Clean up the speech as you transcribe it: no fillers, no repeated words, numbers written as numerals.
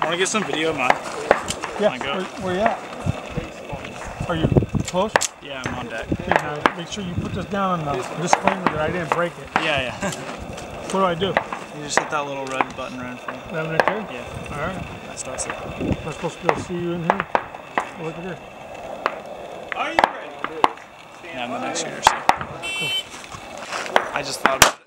want to get some video of mine? Yeah, where you at? Are you close? Yeah, I'm on deck. Okay, now make sure you put this down on the disclaimer that I didn't break it. Yeah. What do I do? You just hit that little red button right in front. That one right there? Yeah. Alright. That starts it. Am I supposed to be able to see you in here? Oh, look at here. Are you ready? Yeah, I'm the next shooter, so. Cool. I just thought